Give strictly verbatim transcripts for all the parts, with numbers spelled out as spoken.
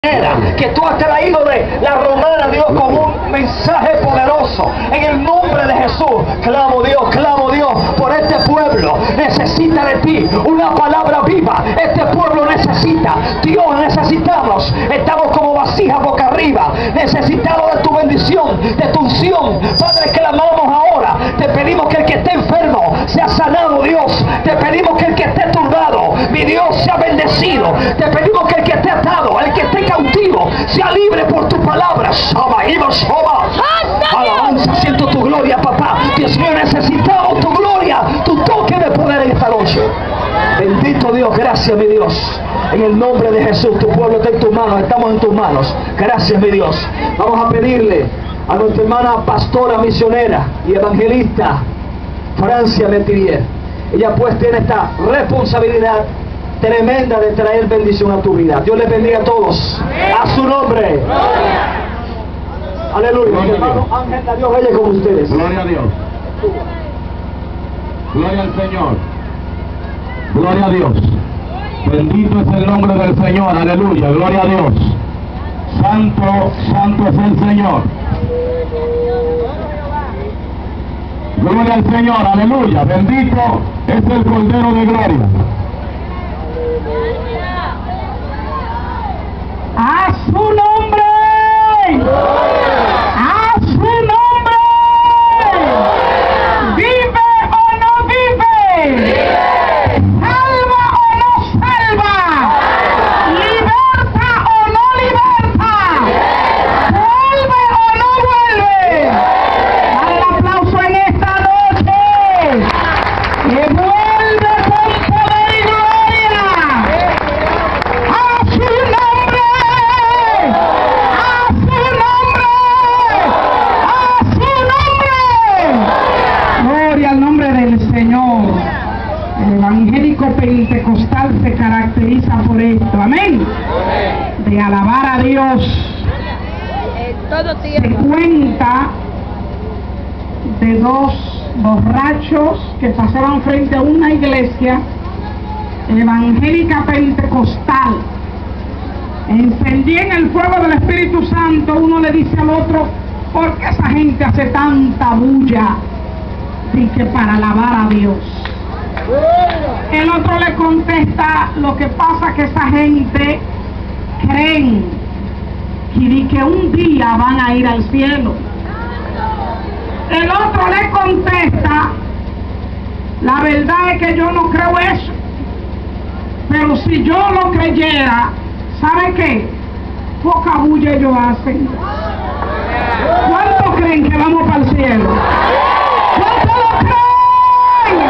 que tú has traído de la romana, Dios, como un mensaje poderoso. En el nombre de Jesús, clamo Dios, clamo Dios por este pueblo. Necesita de ti una palabra viva. Este pueblo necesita, Dios, necesitamos. Estamos como vasijas boca arriba, necesitados de tu bendición, de tu unción. Padre, clamamos ahora. Te pedimos que el que esté enfermo sea sanado, Dios. Te pedimos que el que esté turbado, mi Dios, sea bendecido. Te pedimos que el que esté atado, el que esté cautivo, sea libre por tu palabra. Shama, Iba, Shama. Alabanza, siento tu gloria, papá. Dios mío, necesitamos tu gloria, tu toque de poder en esta noche. Bendito Dios, gracias mi Dios. En el nombre de Jesús, tu pueblo está en tus manos, estamos en tus manos. Gracias mi Dios. Vamos a pedirle a nuestra hermana pastora, misionera y evangelista Francia Metivier. Ella pues tiene esta responsabilidad tremenda de traer bendición a tu vida. Dios les bendiga a todos. A su nombre. Aleluya. Gloria Hermano Ángel, a Dios vaya con ustedes. Gloria a Dios. Gloria al Señor. Gloria a Dios. Bendito es el nombre del Señor. Aleluya. Gloria a Dios. Santo, santo es el Señor. Gloria al Señor. Aleluya. Bendito es el Cordero de Gloria. ¡A su nombre! ¡A su nombre! ¿Vive o no vive? ¿Salva o no salva? ¿Liberta o no liberta? ¿Vuelve o no vuelve? Dale el aplauso en esta noche. ¡Que vuelve con poder y gloria! ¡A su nombre! ¡A su nombre! ¡A su nombre! Gloria al nombre del Señor. El evangélico pentecostal se caracteriza por esto. Amén. De alabar a Dios. Todo Se tiempo. cuenta de dos borrachos que pasaban frente a una iglesia evangélica pentecostal. Encendían el fuego del Espíritu Santo. Uno le dice al otro: ¿por qué esa gente hace tanta bulla? Dice: para alabar a Dios. El otro le contesta: lo que pasa es que esa gente creen y que un día van a ir al cielo. El otro le contesta: la verdad es que yo no creo eso, pero si yo lo creyera, ¿sabe qué? Poca bulla ellos hacen. ¿Cuántos creen que vamos para el cielo? ¿Cuántos lo creen?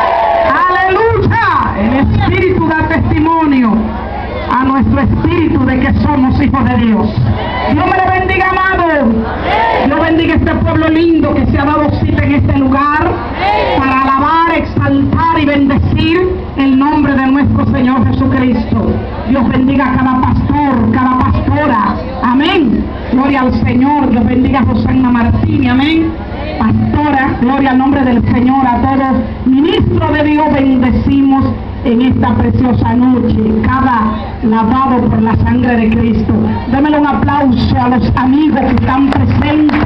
¡Aleluya! El Espíritu da testimonio a nuestro espíritu de que somos hijos de Dios. Dios me le bendiga, amado. Dios bendiga este pueblo lindo que se ha dado cita en este lugar para alabar, exaltar y bendecir el nombre de nuestro Señor Jesucristo. Dios bendiga a cada pastor, cada pastora. Amén. Gloria al Señor. Dios bendiga a Rosana Martínez. Amén. Pastora, gloria al nombre del Señor. A todos ministros de Dios bendecimos en esta preciosa noche, cada lavado por la sangre de Cristo. Démele un aplauso a los amigos que están presentes.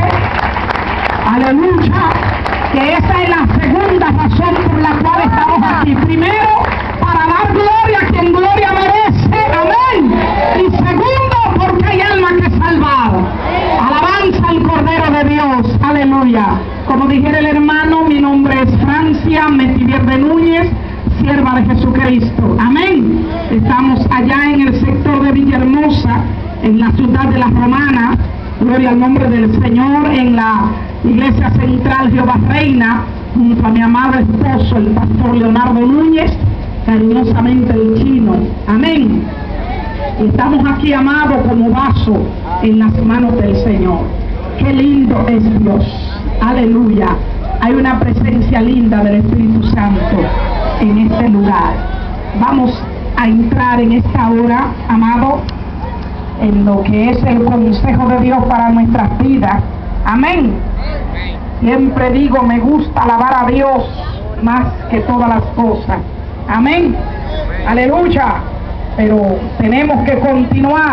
Aleluya. Que esa es la segunda razón por la cual estamos aquí. Primero, para dar gloria a quien gloria merece. Amén. Y segundo, porque hay alma que salvar. Alabanza al Cordero de Dios. Aleluya. Como dijera el hermano, mi nombre es Francia Metivier de Núñez, sierva de Jesucristo. Amén. Estamos allá en el sector de Villahermosa, en la ciudad de la Romana. Gloria al nombre del Señor. En la iglesia central Jehová Reina, junto a mi amado esposo, el pastor Leonardo Núñez, cariñosamente el chino. Amén. Y estamos aquí, amados, como vaso en las manos del Señor. Qué lindo es Dios. Aleluya. Hay una presencia linda del Espíritu Santo en este lugar. Vamos a entrar en esta hora, amado, en lo que es el consejo de Dios para nuestras vidas. Amén. Siempre digo, me gusta alabar a Dios más que todas las cosas. Amén. Aleluya. Pero tenemos que continuar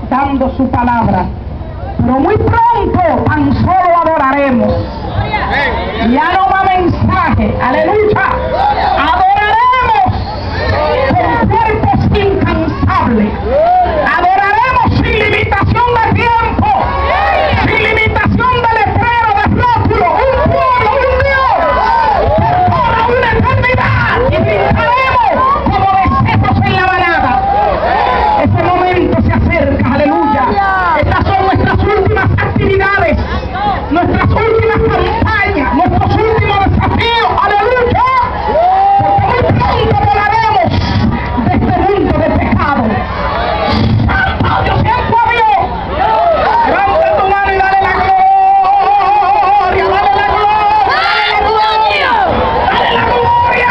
dando su palabra. Pero muy pronto tan solo adoraremos. Ya no va mensaje, aleluya. Adoraremos con cuerpos incansables. Adoraremos sin limitación de tiempo, sin limitación de letrero, de rótulo. Un pueblo, un Dios, por toda una eternidad. Y brincaremos como becerros en la manada. Ese momento se acerca, aleluya. Estas son nuestras últimas actividades, nuestras últimas campañas, nuestros últimos desafíos, aleluya. Porque muy pronto volaremos de este mundo de pecado. ¡Santo Dios, siempre a Dios! Levanta tu mano y dale la gloria, dale la gloria, dale la gloria,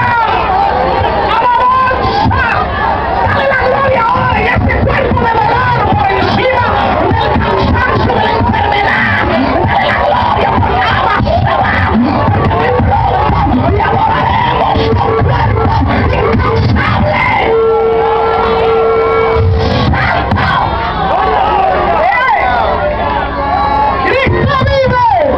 alabanza, dale la gloria ahora en este cuerpo de dolor por encima del cansancio de la enfermedad. Dale la gloria porque ama se va, porque muy pronto y adoraremos con cuerpo incansable. ¡Cristo vive!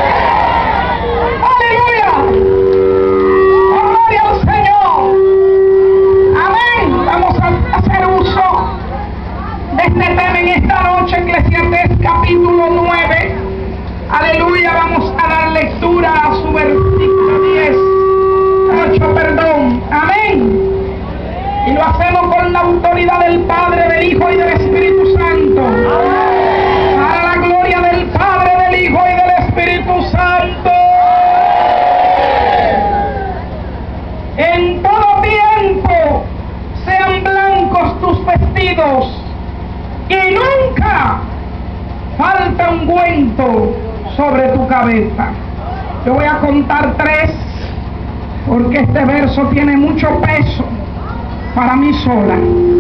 ¡Aleluya! ¡Gloria al Señor! Amén. Vamos a hacer uso de este tema en esta noche, Eclesiastés capítulo nueve. Aleluya. Vamos a dar lectura a su versículo diez, ocho, perdón. Amén. Y lo hacemos con la autoridad del Padre, del Hijo y del Espíritu Santo. Para la gloria del Padre, del Hijo y del Espíritu Santo. En todo tiempo sean blancos tus vestidos y nunca falta ungüento sobre tu cabeza. Yo voy a contar tres porque este verso tiene mucho peso para mí sola.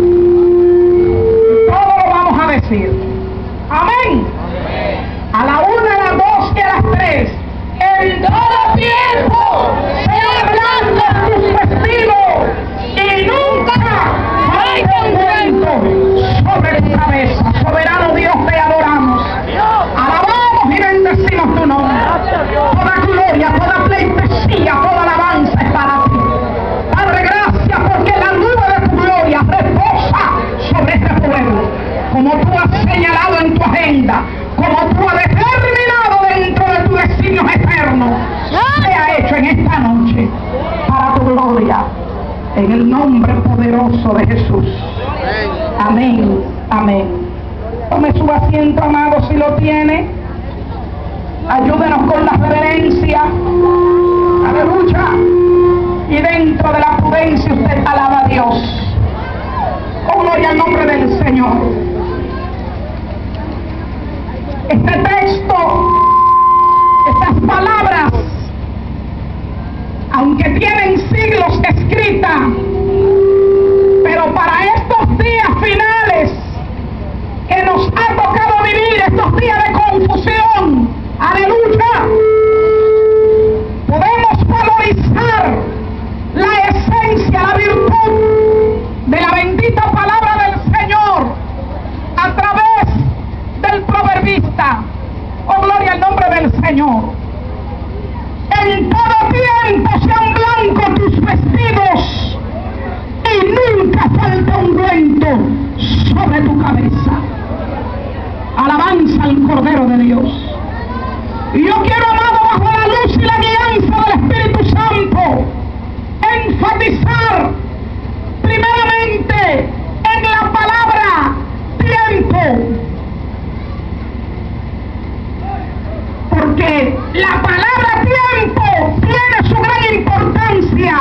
Todo lo vamos a decir. Amén. A la una, a las dos y a las tres. En todo tiempo sean blancos tus vestidos y nunca falta ungüento sobre tu cabeza. Soberano Dios, te adoramos. Alabamos y bendecimos tu nombre. Toda gloria, toda pleitesía, toda alabanza es para ti. Padre, gracias porque la nube de tu gloria reposa sobre este pueblo. Como tú has señalado en tu agenda, como tú has determinado dentro de tus designios eternos, sea hecho en esta noche para tu gloria, en el nombre poderoso de Jesús. Amén, amén. Tome su asiento, amado, si lo tiene. Ayúdenos con la reverencia. Aleluya. Y dentro de la prudencia usted alaba a Dios. Oh, gloria al nombre del Señor. Este texto, estas palabras, aunque tienen siglos escritas, pero para estos días finales que nos ha tocado vivir, estos días de confusión, aleluya, podemos valorizar la esencia, la virtud de la bendita palabra del Señor a través del proverbista. Oh, gloria al nombre del Señor. En todo tiempo sean blancos tus vestidos y nunca falta ungüento sobre tu cabeza. Alabanza al Cordero de Dios. Y yo quiero, amado, bajo la luz y la guianza del Espíritu Santo, enfatizar primeramente en la palabra tiempo. Porque la palabra tiempo tiene su gran importancia.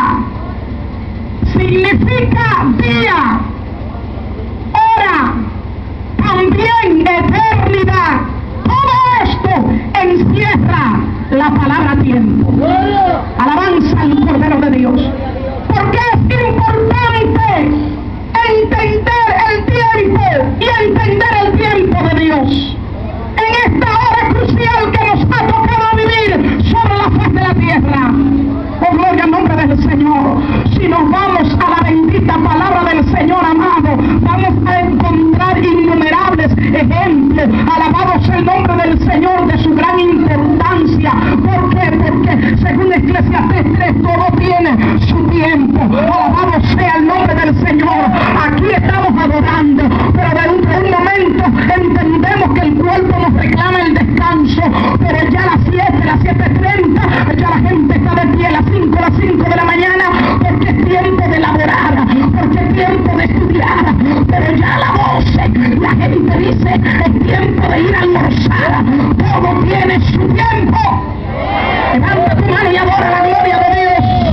Significa día, hora, también eternidad. Todo esto encierra la palabra tiempo. Alabanza al Cordero de Dios. Porque es importante entender el tiempo y entender el tiempo de Dios. En esta hora crucial que nos ha tocado vivir sobre la faz de la tierra. Oh, gloria al nombre del Señor. Si nos vamos a la bendita palabra del Señor, amado, vamos a encontrar innumerables templo. Alabado sea el nombre del Señor, de su gran importancia. ¿Por qué? Porque según Eclesiastés tres, todo tiene su tiempo. Alabado sea el nombre del Señor. Aquí estamos adorando, pero dentro de un momento entendemos que el cuerpo nos reclama el descanso. Pero ya a las siete, las siete treinta, ya la gente está de pie, a las cinco, a las cinco de la mañana, porque es tiempo de elaborar, porque es tiempo de estudiar. Pero ya a las doce, la gente dice, es tiempo de ir a almorzar. Todo tiene su tiempo. Levanta tu mano y adora la gloria de Dios.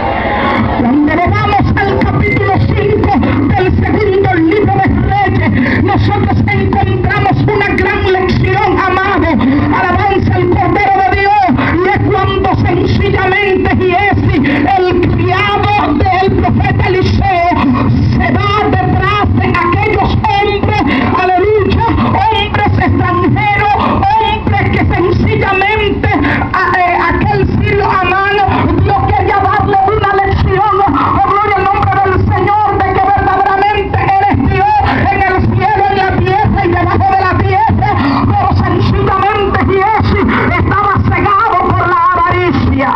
Cuando nos vamos al capítulo cinco del segundo libro de Reyes, nosotros encontramos una gran lección, amado. Alabanza al Cordero de Dios. Y es cuando sencillamente Giesi, el criado del profeta Eliseo, se va detrás de aquellos hombres, aleluya, hombres extranjeros, hombres que sencillamente a, eh, aquel sirio Amán, Dios quería darle una lección. Oh, gloria al nombre del Señor, de que verdaderamente eres Dios en el cielo, en la tierra y debajo de la tierra. Pero sencillamente Giesi estaba cegado por la avaricia.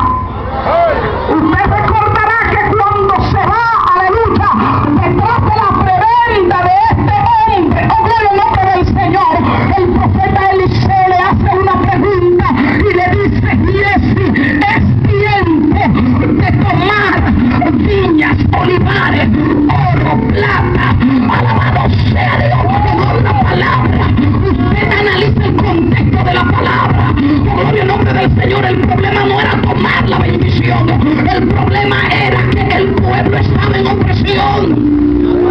Usted recordará que cuando se va, aleluya, detrás de la prebenda de este hombre, oh gloria al nombre del Señor, el profeta Eliseo le hace una pregunta y le dice: Giesi, es tiempo de tomar viñas, olivares, oro, plata. Alabado sea Dios por la palabra. Usted analiza el contexto de la palabra. Oh gloria al nombre del Señor. El problema no era tomar la bendición, el problema era que el pueblo estaba en opresión.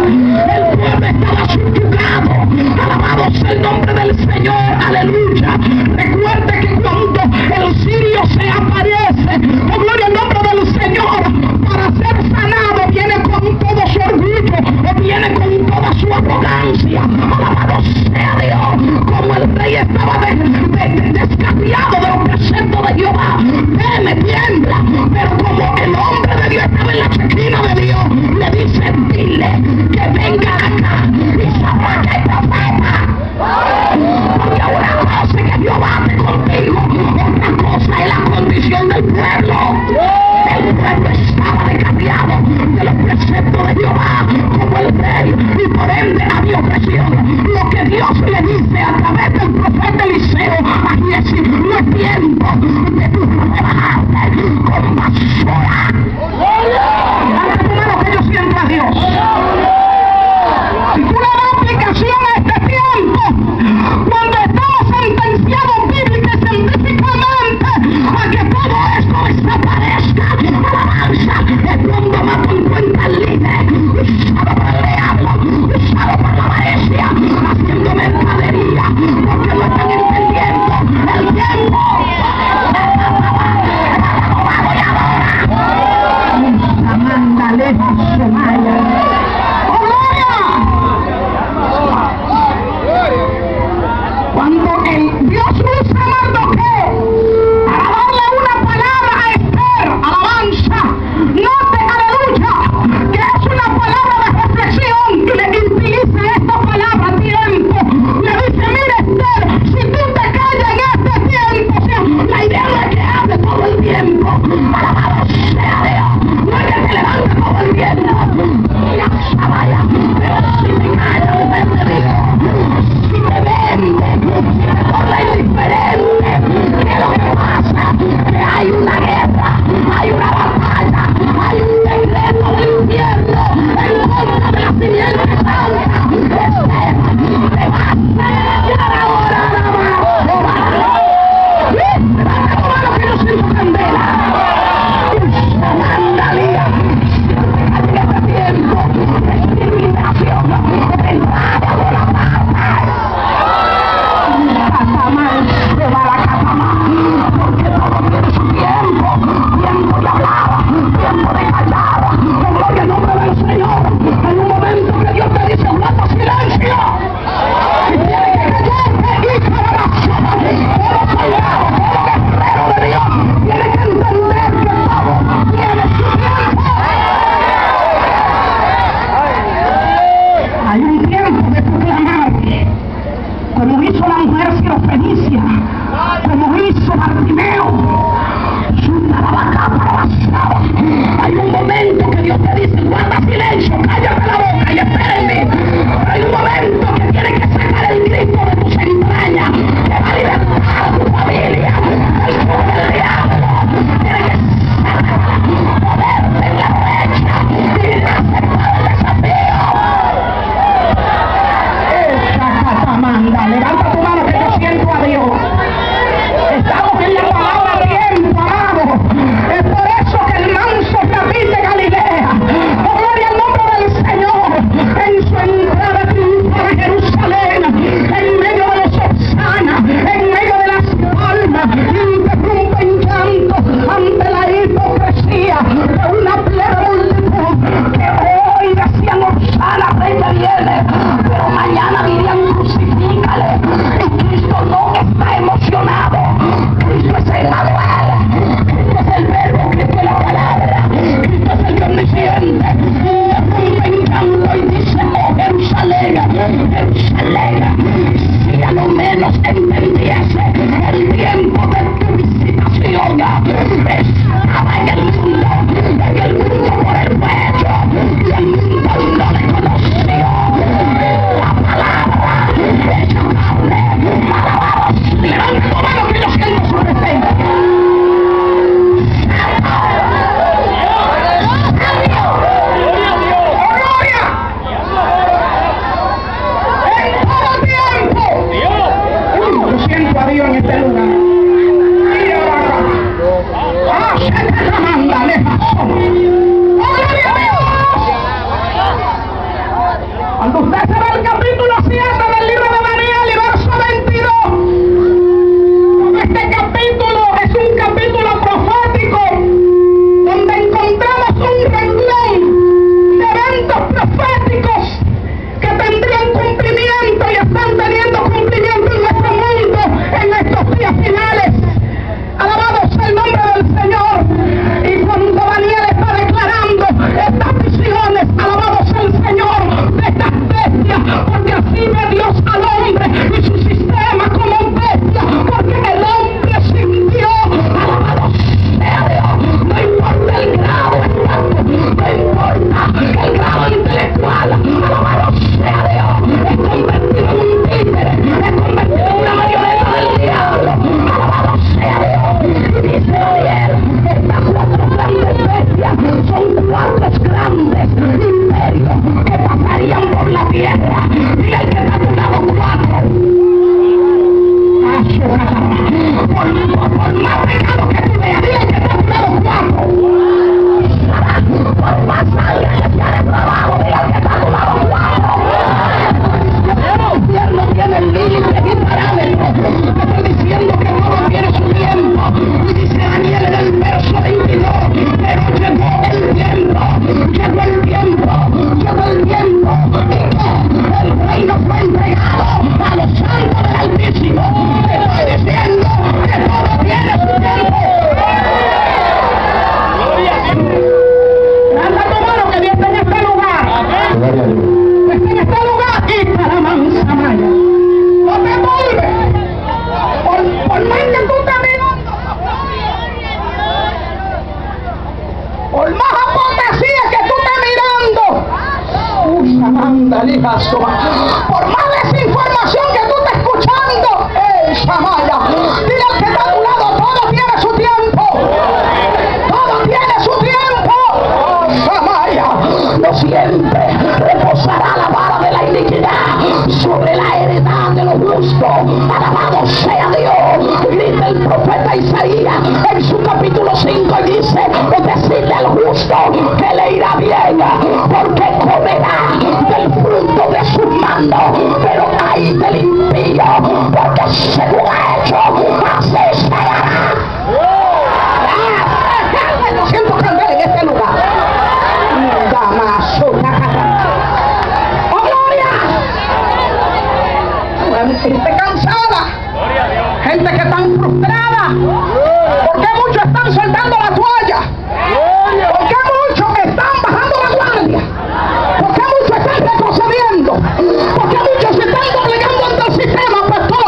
El pueblo estaba subyugado. Alabado sea el nombre del Señor, aleluya. Recuerde que cuando el sirio se aparece, oh gloria al nombre del Señor, para ser sanado, viene con todo su orgullo, o viene con toda su arrogancia. Alabado sea Dios. Como el rey estaba de, de, de, descafiado de los preceptos de Jehová, teme, tiembla. Pero como el hombre de Dios estaba en la chequina de Dios, le dice: dile que venga acá y sabrá que hay profeta. Porque una cosa es que Dios bate contigo, otra cosa es la condición del pueblo. El pueblo estaba descafiado de los preceptos de Jehová como el rey, y por ende había opresión. Lo que Dios le dice a través del profeta Eliseo a Giesi: no es tiempo de tu rebajarte con basura. Levanta tu mano que yo siento a Dios. Si tú le das aplicación a este tiempo, cuando estamos sentenciados bíblica y científicamente a que todo esto desaparezca, alabanza, es cuando más tú encuentras el líder usado por el diablo, usado por la avaricia, haciendo mercadería, porque no están entendiendo el tiempo. Está robado y adora. como hizo la mujer sirofenicia, como hizo Bartimeo. Hay un momento que Dios te dice, guarda silencio, cállate la boca y espérenme. Pero hay un momento que tienes que sacar el grito de tus entrañas, que va a libertar a tu familia del poder del diablo. Tienes que moverte en la brecha y aceptar el desafío. Esa catamanda, levanta tu mano que yo siento a Dios. Estamos en la palabra tiempo, amado. Es por eso que el manso repite Galilea. Oh, gloria al nombre del Señor. En su entrada triunfal a Jerusalén, en medio de los Osana, en medio de las palmas, interrumpe en llanto ante la hipocresía de una plena multitud que hoy decían Osana, rey que viene, pero mañana dirían crucifícale. Y Cristo no está emocionado. Cristo es el Manuel, Cristo es el verbo, Cristo es la palabra, Cristo es el que omnisciente. Y en canto y dice, oh Jerusalén, Jerusalén, si a lo menos entendiese el tiempo de tu visitación, estaba en el mundo, en el mundo por el pecho, y el mundo no le conoció. La palabra hecha carne, alabados, levanta tu mano que yo siento su presencia. Dios en este lugar. Mira acá. Ah, se te manda, le pasó. ¡Oh, gloria a Dios! Cuando usted se ve el capítulo siete del libro de Daniel y verso veintidós, este capítulo es un capítulo profético donde encontramos un renglón de eventos proféticos que tendrían cumplimiento y están teniendo cumplimiento en nuestro mundo en estos días finales. Alabado sea el nombre del Señor. Y cuando Daniel está declarando estas visiones, alabado sea el Señor, de estas bestias, porque así ve Dios al hombre y su sistema como bestia, porque el hombre sintió, alabado sea Dios, no importa el grado exacto, no importa el grado intelectual, alabado sea Dios, es convertido en un títere, es convertido en una marioneta del diablo, alabado sea Dios. Y dice Daniel, estas cuatro grandes bestias son cuatro grandes imperios que pasarían por la tierra. Y el que está a tu lado, cuatro. Por, por, por más pecado que tú veas, dile que está a tu lado, cuatro. Por más sangre que sea de trabajo, dile que está a tu lado, cuatro. El infierno tiene límites y parámetros. Te estoy diciendo que todo tiene su tiempo. Y dice Daniel en el verso veintidós, pero llegó el tiempo, llegó el tiempo, llegó el tiempo, y que el reino fue entregado a los santos del Altísimo. Te estoy diciendo que todo tiene su tiempo. Levanta tu mano que Dios está en este lugar. Está en este lugar y para mansa maya. No te vuelves. Por, por más que tú te mirando, por más apostasía que tú estés mirando, usa, manda, lija, soma. Por más desinformación que tú estés escuchando, ¡eh, Shamaya! Dile al que está a tu lado, todo tiene su tiempo. Todo tiene su tiempo. ¡Oh, Shamaya! No siempre reposará la vara de la iniquidad sobre la heredad de los justos. Alabado sea Dios. Grita el profeta Isaías en su capítulo cinco y dice, decirle al justo que le irá bien, porque comerá del fruto de sus manos, pero ay del impío, porque según ha hecho, así será. Lo siento cantar en este lugar. ¡Oh, gloria! Gente cansada, gente que están frustrada. ¿Por qué muchos están soltando la toalla? ¿Por qué muchos están bajando la guardia? ¿Por qué muchos están retrocediendo? ¿Por qué muchos se están doblegando ante el sistema? Pues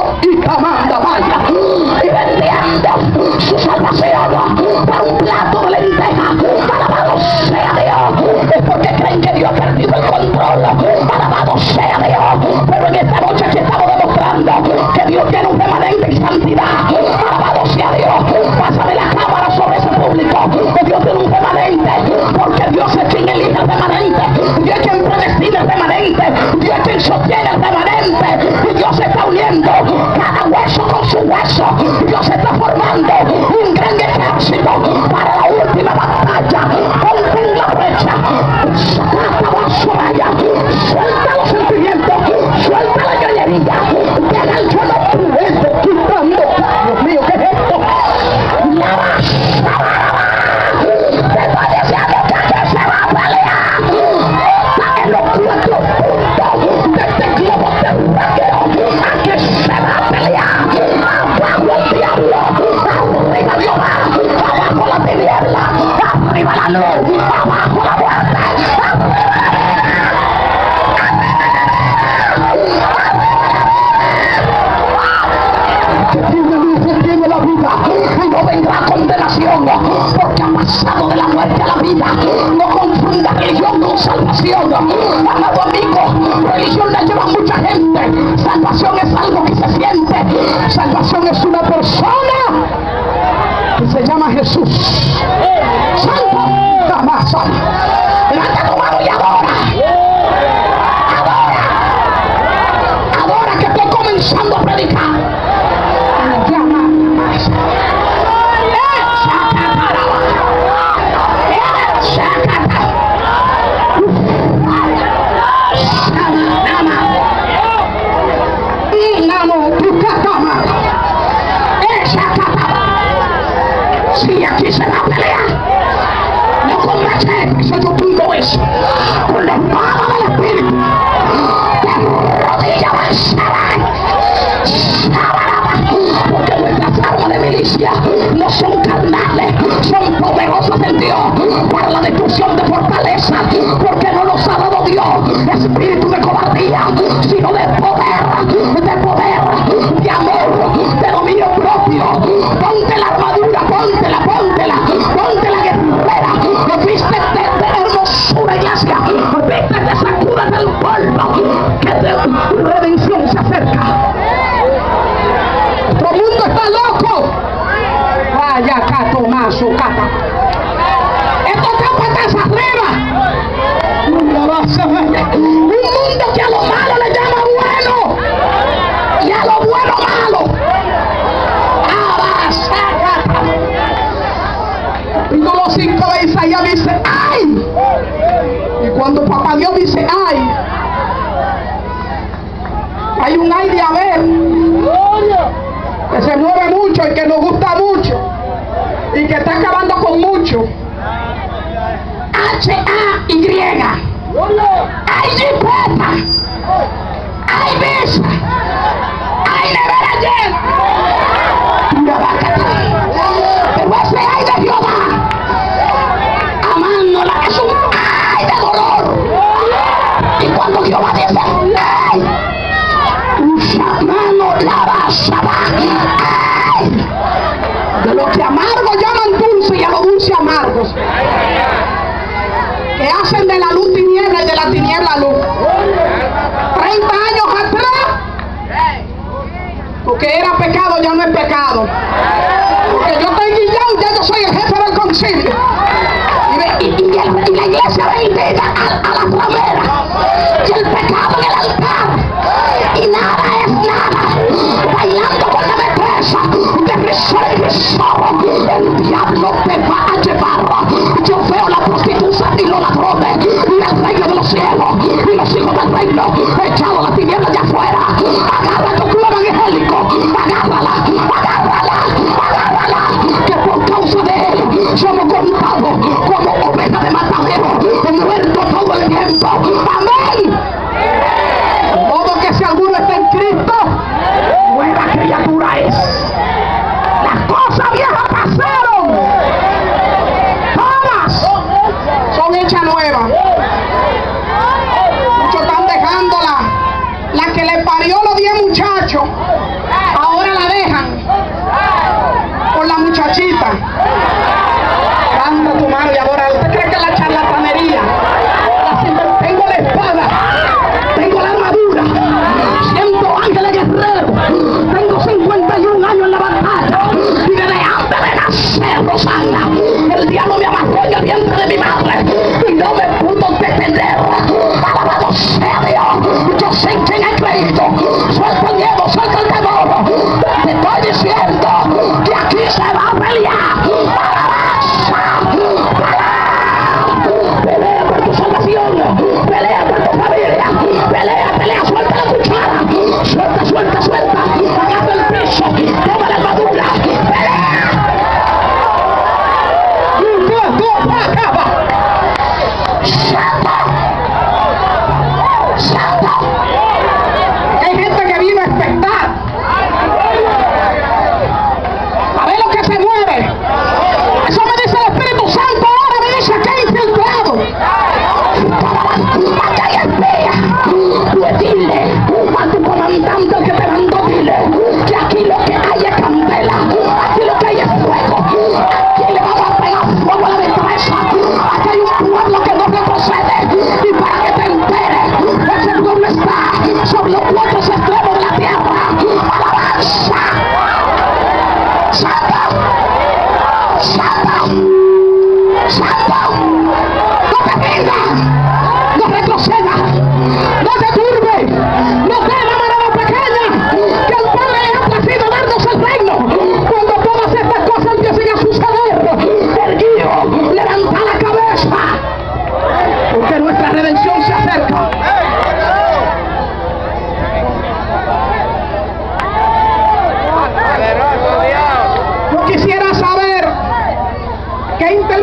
uniendo cada hueso con su hueso. Dios está formando un gran ejército para la última batalla. Ponte en la brecha. Suelta los sentimientos, suelta la cañería. Deja el yo no puedo quitando. Dios mío, ¿qué es esto? La vas. Te estoy diciendo que se va a pelear. Está en los cuatro puntos de este globo terráqueo. Aquí se va a pelear. Abajo el diablo, arriba Dios, abajo la tiniebla, arriba la luz, abajo la muerte, arriba que tiene luz, que tiene la vida y no vendrá condenación, porque ha pasado de la muerte a la vida. No confunda religión con salvación, amado amigo. Religión la lleva mucha gente, salvación es algo que se siente. Salvación es una persona que se llama Jesús. Santo, jamás. Levanta tu mano y adora. Adora. Adora que estoy comenzando a predicar. Llama. Sí, aquí se va a pelear. No con machete, eso yo punto eso. Con la espada del Espíritu. De rodillas avanzarán. Porque nuestras armas de milicia no son carnales, son poderosas en Dios para la destrucción de fortaleza. Porque no nos ha dado Dios espíritu de cobardía, sino de poder, de poder, de amor, de dominio propio. Ponte la armadura, póntela, póntela, póntela guerrera. Vístete de hermosura, iglesia. Vístete, sacúdate el polvo, que de redención se acerca. Todo el mundo está loco. Vaya, cato, mazo, cata. Esto está patas arriba. Un mundo que a lo malo le llama bueno y a lo bueno malo. Capítulo cinco de Isaías dice ¡ay! Y cuando papá Dios dice ¡ay! Hay un ay de Abel que se mueve mucho y que nos gusta mucho y que está acabando con mucho. H A Y ¡ay, jipeta! ¡ay, besa! ¡ay, nevera llena! ¡mira, vácate! Pero ese ay de Jehová, amándola, es un ay de dolor. Y cuando Jehová dice ay, mano la vas a ay, de lo que amargo llaman dulce y a lo dulce amargos, que hacen de la luz tiniebla y de la tiniebla luz. Treinta años atrás, porque era pecado ya no es pecado. Porque yo estoy guillado, ya yo soy el jefe del concilio. Y, ve, y, y, el, y la iglesia ve a, a la ramera. Y el pecado en el altar. Y nada es nada. Bailando con la depresa. De risor en risor. El diablo te va a llevar. Yo veo la prostituta y los ladrones. Y el reino de los cielos. Y los hijos del reino. Echado a la tiniebla de afuera. Agarra tu club evangélico. Agárrala. Agárrala. Agárrala. Que por causa de él somos contados como ovejas de matadero, muertos todo el tiempo. Amén. De modo que si alguno está en Cristo, buena criatura es. Las cosas viejas pasaron.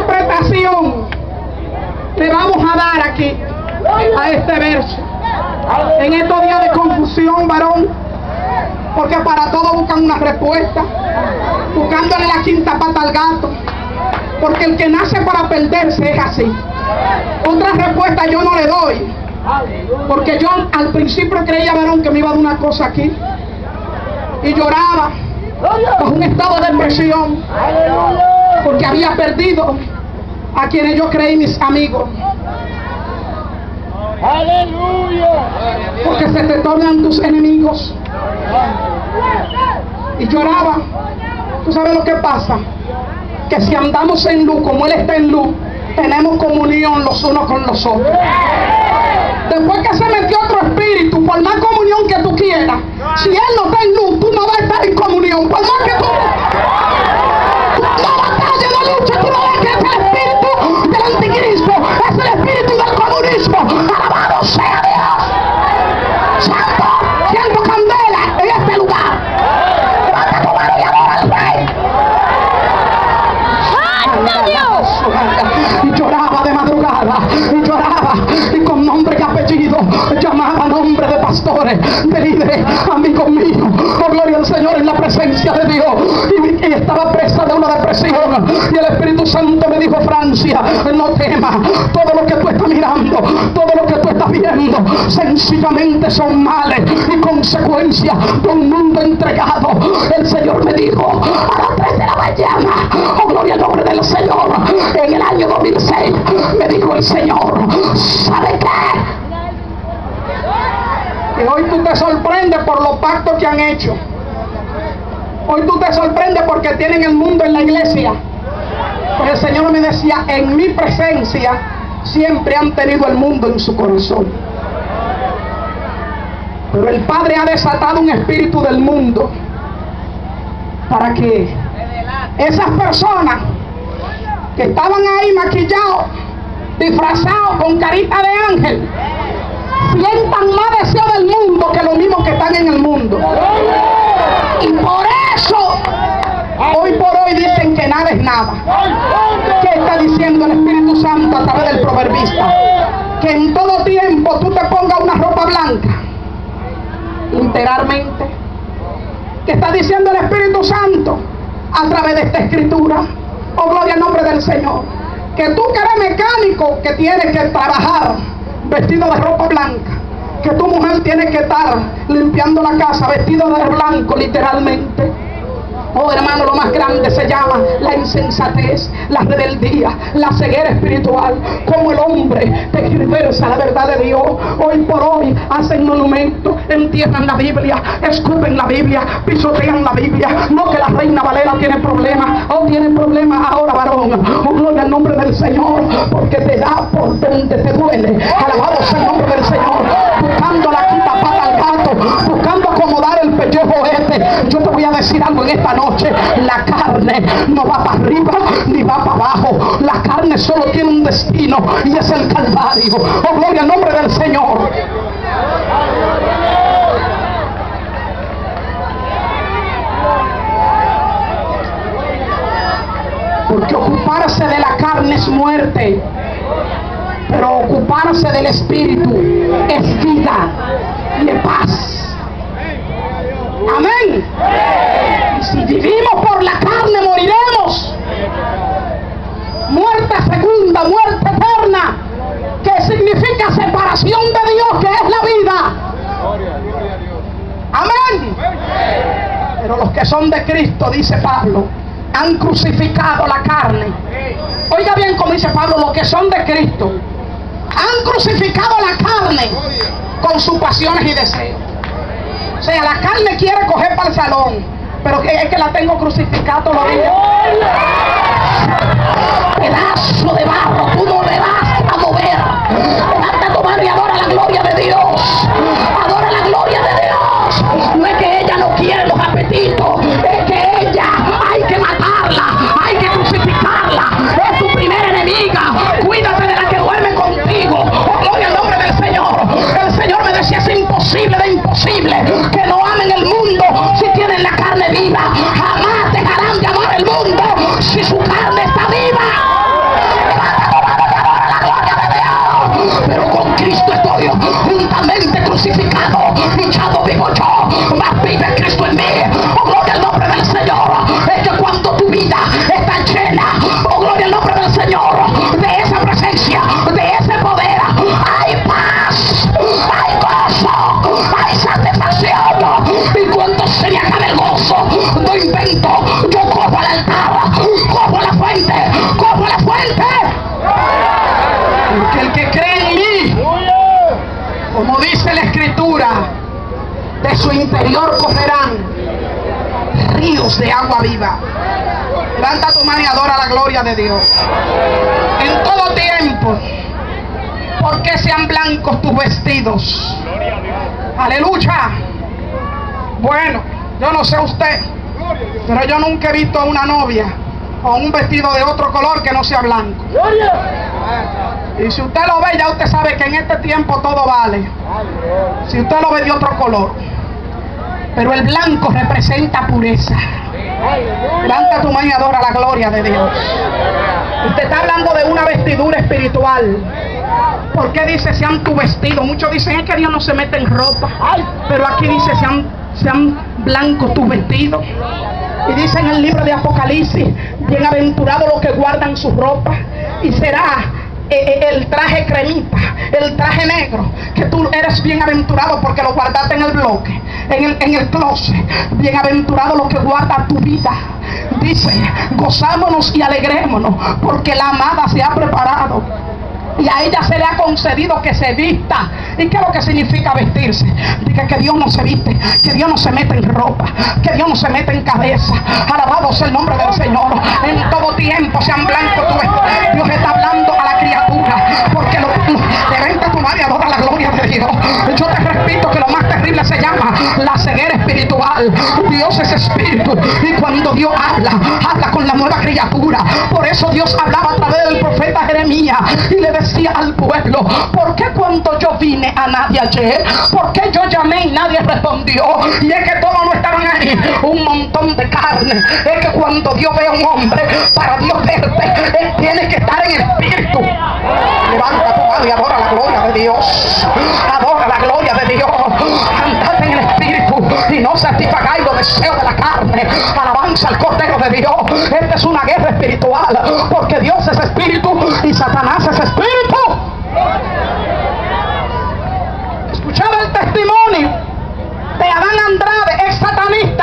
interpretación le vamos a dar aquí a este verso? En estos días de confusión, varón, porque para todo buscan una respuesta, buscándole la quinta pata al gato, porque el que nace para perderse es así. Otra respuesta yo no le doy, porque yo al principio creía, varón, que me iba a dar una cosa aquí, y lloraba bajo un estado de depresión, porque había perdido a quienes yo creí mis amigos. Porque se te tornan tus enemigos. Y lloraba. ¿Tú sabes lo que pasa? Que si andamos en luz, como Él está en luz, tenemos comunión los unos con los otros. Después que se metió otro espíritu, por más comunión que tú quieras, si Él no está en luz, tú no vas a estar en comunión. Por más que tú no batalla, no lucha, tú no ves que es el espíritu del anticristo, es el espíritu del comunismo. Alabado sea Dios. Santo, siento candela en este lugar. Levanta tu mano y adora al Rey. ¡Santo Dios! Y lloraba de madrugada, y lloraba, y con nombre y apellido llamaba nombre de pastores, de líderes, amigos míos. Oh, gloria al Señor, en la presencia de Dios. Y, y estaba presa de una depresión. Y el Espíritu Santo me dijo: Francia, no temas. Todo lo que tú estás mirando, todo lo que tú estás viendo, sencillamente son males y consecuencias de un mundo entregado. El Señor me dijo a las tres de la mañana, oh gloria al nombre del Señor, en el año dos mil seis, me dijo el Señor: ¿sabe qué? Que hoy tú te sorprendes por los pactos que han hecho. Hoy tú te sorprendes porque tienen el mundo en la iglesia. Pues el Señor me decía: en mi presencia siempre han tenido el mundo en su corazón. Pero el Padre ha desatado un espíritu del mundo para que esas personas que estaban ahí maquillados, disfrazados con carita de ángel, sientan más deseo del mundo que los mismos que están en el mundo. Y por eso hoy por hoy dicen que nada es nada. ¿Qué está diciendo el Espíritu Santo a través del proverbista? Que en todo tiempo tú te pongas una ropa blanca, literalmente. ¿Qué está diciendo el Espíritu Santo a través de esta escritura? Oh, gloria al nombre del Señor. Que tú que eres mecánico, que tienes que trabajar vestido de ropa blanca, que tu mujer tiene que estar limpiando la casa vestido de blanco, literalmente. Oh, hermano, lo más grande se llama la insensatez, la rebeldía, la ceguera espiritual. Como el hombre tergiversa la verdad de Dios. Hoy por hoy hacen monumentos, entierran la Biblia, escupen la Biblia, pisotean la Biblia. No que la reina Valera tiene problemas, o tiene problemas ahora, varón. Oh, gloria al nombre del Señor, porque te da por donde te duele. Alabado sea el nombre del Señor. Buscando la quinta pata al gato, buscando acomodar el pellejo este. Yo te voy a decir algo en esta noche: la carne no va para arriba ni va para abajo. La carne solo tiene un destino, y es el Calvario. Oh, gloria al nombre del Señor. Porque ocuparse de la carne es muerte, pero ocuparse del Espíritu es vida y es paz. Amén. Y si vivimos por la carne, moriremos. Muerte segunda, muerte eterna, que significa separación de Dios, que es la vida. Amén. Pero los que son de Cristo, dice Pablo, han crucificado la carne. Oiga bien como dice Pablo: los que son de Cristo han crucificado la carne con sus pasiones y deseos. O sea, la carne quiere coger para el salón, pero que es que la tengo crucificada todavía. Pedazo de barro, tú no me vas a mover. Levanta tu mano y adora la gloria de Dios. Adora la gloria de Dios. No es que ella no quiere los apetitos, es que ella hay que matarla, hay que crucificarla. Es tu primera enemiga. Cuídate de la que duerme contigo. Oh, gloria al nombre del Señor. El Señor me decía: es imposible de imposible que no amen el mundo si tienen la carne viva. Jamás dejarán de amar el mundo si su carne está viva. poderoso, no invento, yo cojo al altar, cojo a la fuente, cojo a la fuente. Porque el que cree en mí, como dice la Escritura, de su interior correrán ríos de agua viva. Levanta tu mano y adora la gloria de Dios. En todo tiempo, porque sean blancos tus vestidos. Aleluya. Bueno, yo no sé usted, pero yo nunca he visto a una novia con un vestido de otro color que no sea blanco. Y si usted lo ve, ya usted sabe que en este tiempo todo vale. Si usted lo ve de otro color. Pero el blanco representa pureza. Levanta tu mano y adora la gloria de Dios. Usted está hablando de una vestidura espiritual. ¿Por qué dice sean tu vestido? Muchos dicen es que Dios no se mete en ropa. Pero aquí dice sean, sean blancos tus vestidos. Y dice en el libro de Apocalipsis, bienaventurados los que guardan su ropa. Y será el traje cremita, el traje negro, que tú eres bienaventurado porque lo guardaste en el bloque, en el, en el closet. Bienaventurado los que guardan tu vida. Dice, gozámonos y alegrémonos porque la amada se ha preparado y a ella se le ha concedido que se vista. ¿Y qué es lo que significa vestirse? Dice que Dios no se viste, que Dios no se mete en ropa, que Dios no se mete en cabeza. Alabado sea el nombre del Señor. En todo tiempo sean blancos tu vestido. Dios está hablando a la criatura, porque lo, lo, levanta tu mano y adora la gloria de Dios. Yo te repito que lo más terrible se llama la ceguera espiritual. Dios es espíritu, y cuando Dios habla, habla con la nueva criatura. Por eso Dios hablaba a través del profeta Jeremías y le decía al pueblo, ¿por qué cuando yo vine a nadie ayer? ¿Por qué yo llamé y nadie respondió? Y es que todos no estaban ahí, un montón de carne. Es que cuando Dios ve a un hombre, para Dios verte, él tiene que estar en espíritu. Levanta tu mano y adora la gloria de Dios. Adora la gloria de Dios. Andate en el espíritu y no satisfagáis los deseos de la carne. Alabanza al Cordero de Dios. Esta es una guerra espiritual, porque Dios es espíritu y Satanás es espíritu. Escuchaba el testimonio de Adán Andrade, ex satanista,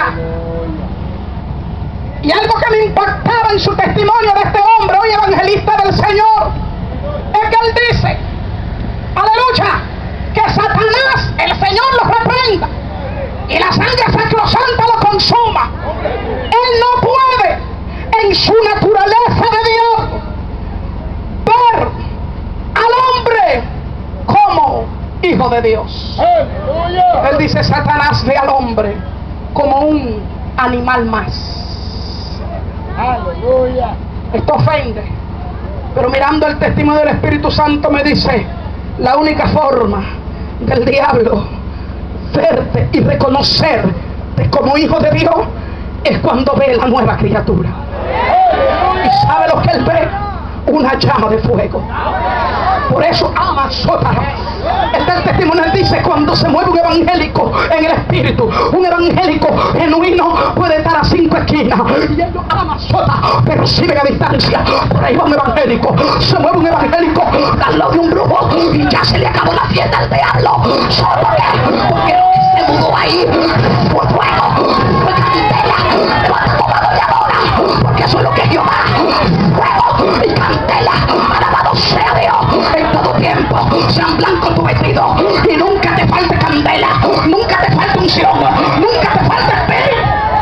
y algo que me impactaba en su testimonio de este hombre, hoy evangelista del Señor, es que él dice, aleluya, que Satanás, el Señor lo reprenda y la sangre sacrosanta lo consuma. Él no puede, en su naturaleza de Dios, ver al hombre como hijo de Dios. Él dice, Satanás ve al hombre como un animal más. Aleluya. Esto ofende, pero mirando el testimonio del Espíritu Santo me dice, la única forma del diablo verte y reconocerte como hijo de Dios es cuando ve la nueva criatura. ¿Y sabe lo que él ve? Una llama de fuego. Por eso ama Sótano. Este testimonio dice, cuando se mueve un evangélico en el espíritu, un evangélico genuino puede estar a cinco esquinas y ellos aman Sótano, pero siguen a distancia. Por ahí va un evangélico, se mueve un evangélico al lado de un brujo y ya se le acabó la fiesta al diablo. ¿Sabe por qué? Porque lo que se mudó ahí fue fuego, fue candela. Levanta tu mano y adora, porque eso es lo que es Jehová. Fuego y candela. Alabado sea Dios. En todo tiempo sean blancos tu vestido y nunca te falte candela, nunca te falte unción, nunca te falte espíritu.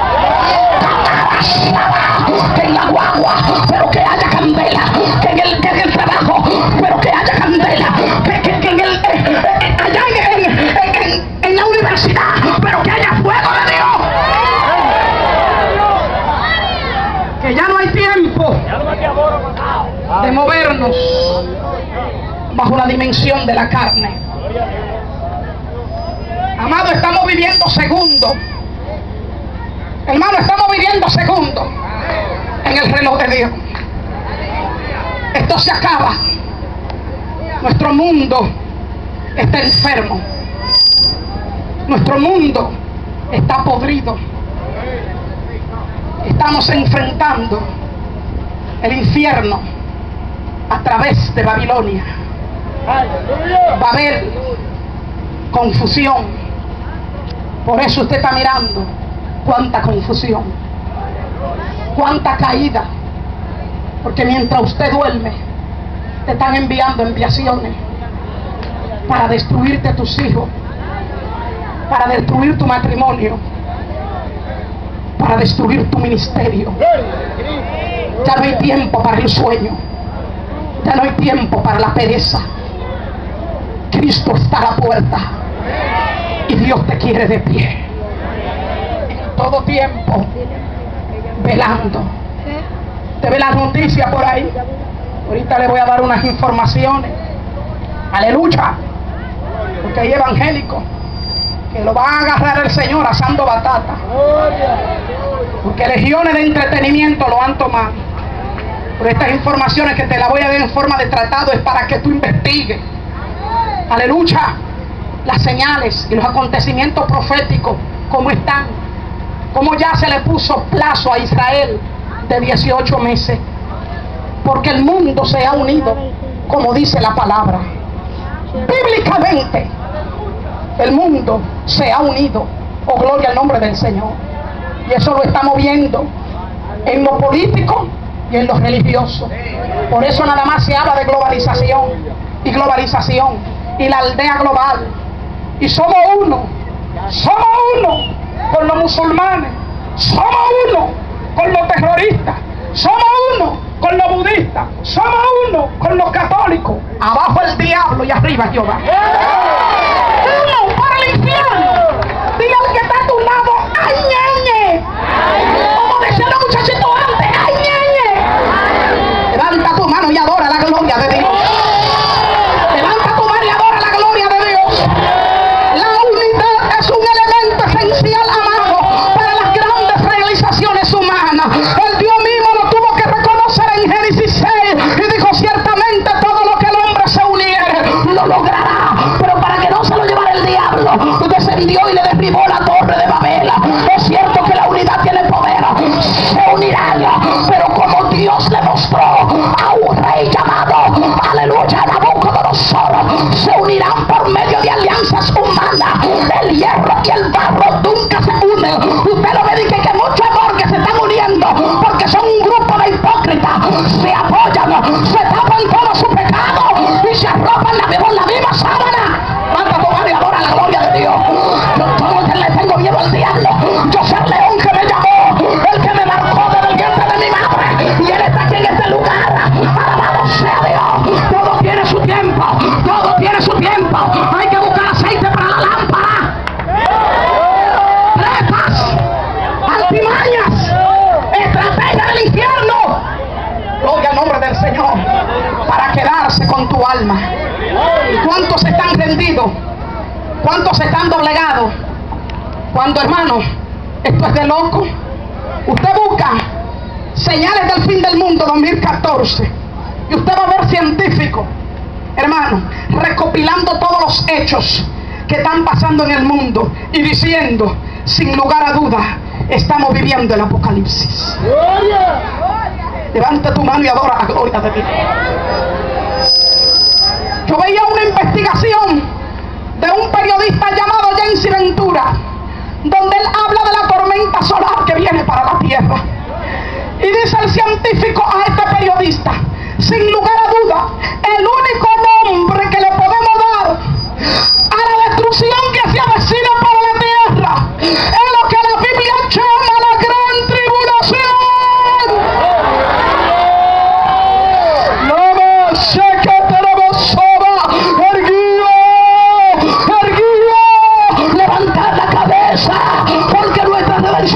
Que en la guagua, pero que haya candela. Que en el, que en el trabajo, pero que haya candela. Que, que, que en el, eh, eh, allá en, en, en, en la universidad, pero que haya fuego de Dios. Que ya no hay tiempo de movernos bajo la dimensión de la carne. Amado, estamos viviendo segundo. Hermano, estamos viviendo segundo en el reloj de Dios. Esto se acaba. Nuestro mundo está enfermo. Nuestro mundo está podrido. Estamos enfrentando el infierno a través de Babilonia. Va a haber confusión. Por eso usted está mirando cuánta confusión, cuánta caída, porque mientras usted duerme, te están enviando enviaciones para destruirte tus hijos, para destruir tu matrimonio, para destruir tu ministerio. Ya no hay tiempo para el sueño, ya no hay tiempo para la pereza. Cristo está a la puerta y Dios te quiere de pie. En todo tiempo, velando. Te ve las noticias por ahí. Ahorita le voy a dar unas informaciones. Aleluya. Porque hay evangélicos que lo van a agarrar el Señor asando batata. Porque legiones de entretenimiento lo han tomado. Por estas informaciones que te las voy a dar en forma de tratado es para que tú investigues. Aleluya. Las señales y los acontecimientos proféticos, ¿cómo están? Cómo ya se le puso plazo a Israel de dieciocho meses. Porque el mundo se ha unido, como dice la palabra. Bíblicamente, el mundo se ha unido. Oh, gloria al nombre del Señor. Y eso lo estamos viendo en lo político y en lo religioso. Por eso nada más se habla de globalización y globalización y la aldea global. Y somos uno, somos uno con los musulmanes, somos uno con los terroristas, somos uno con los budistas, somos uno con los católicos. Abajo el diablo y arriba Jehová. Uno para el infierno. Diga al que está a tu lado, ¡ay, ñeñe! Como decían los muchachitos antes, ¡ay, ñeñe! Levanta tu mano y adora la gloria de Dios. Levanta tu mano y adora la gloria de Dios. La unidad es un elemento esencial, amado, para las grandes realizaciones humanas. El Dios mismo lo tuvo que reconocer en Génesis seis y dijo: ciertamente todo lo que el hombre se uniere lo logrará. Pero para que no se lo llevara el diablo, descendió y le derribó la torre de Babel. Es cierto que la unidad tiene poder, se unirán, pero como Dios le mostró a un rey llamado, aleluya, Nabucodonosor, se unirán por medio de alianzas humanas. El hierro y el barro nunca se unen. Usted lo ve y dice que mucho amor que se están uniendo, porque son un grupo de hipócritas. Se apoyan, se tapan todo su pecado y se arropan la, con la misma sábana. Manda tu mano y adora la gloria de Dios. Yo todo le tengo miedo al diablo. Yo soy el león que me llamó, el que me marcó desde el vientre de mi madre, y él está aquí en este lugar. Alabado sea Dios. Todo tiene su tiempo, todo tiene su tiempo. Hay que buscar aceite para la lámpara. Trepas, altimañas, estrategia del infierno. Gloria al nombre del Señor. Para quedarse con tu alma. ¿Cuántos están rendidos? ¿Cuántos están doblegados? Cuando, hermano, esto es de loco. Usted busca señales del fin del mundo dos mil catorce y usted va a ver científicos, hermano, recopilando todos los hechos que están pasando en el mundo y diciendo, sin lugar a dudas, estamos viviendo el apocalipsis. Levanta tu mano y adora la gloria de Dios. Yo veía una investigación de un periodista llamado Jensi Ventura, donde él habla de la tormenta solar que viene para la Tierra. Y dice el científico a este periodista, sin lugar a duda, el único nombre que le podemos dar a la destrucción que se avecina para la Tierra es lo que la Biblia llama la gran tribulación. No me sé que tenemos soba, erguido, erguido, levantad la cabeza, porque nuestra redención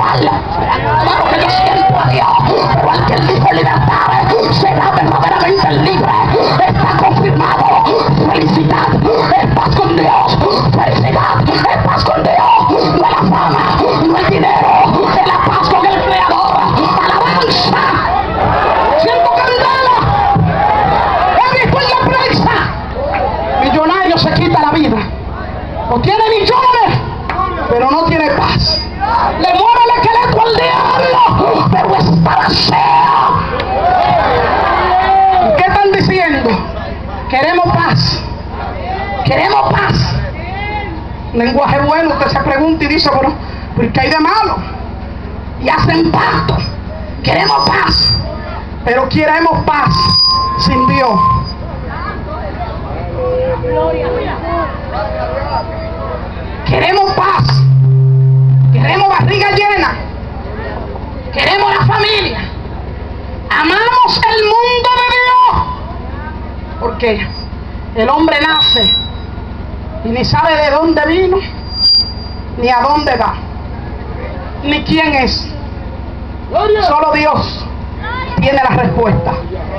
cual, hermano, que yo siento a Dios, pero al que el Hijo libertad será verdaderamente libre. Está confirmado. Felicidad es paz con Dios. Felicidad es paz con Dios. No es la fama, no es dinero, es la paz con el Creador. Alabanza. Siento candela. He visto en la prensa millonario se quita la vida, o tiene millones pero no tiene paz, le mueve el esqueleto al diablo pero está vacío. ¿Qué están diciendo? Queremos paz, queremos paz. Lenguaje bueno, usted se pregunta y dice, bueno, ¿por qué hay de malo? Y hacen pacto. Queremos paz, pero queremos paz sin Dios. Queremos paz, queremos barriga llena, queremos la familia, amamos el mundo de Dios, porque el hombre nace y ni sabe de dónde vino, ni a dónde va, ni quién es. Solo Dios tiene la respuesta.